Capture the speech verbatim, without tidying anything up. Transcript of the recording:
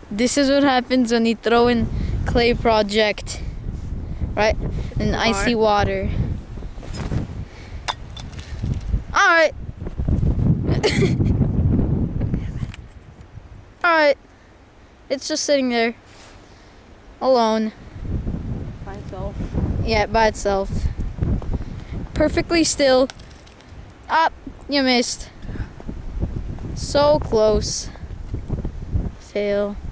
This is what happens when you throw in clay project, right? In icy water. All right. All right. It's just sitting there, alone. By itself. Yeah, by itself. Perfectly still. Ah, you missed. So close. Fail.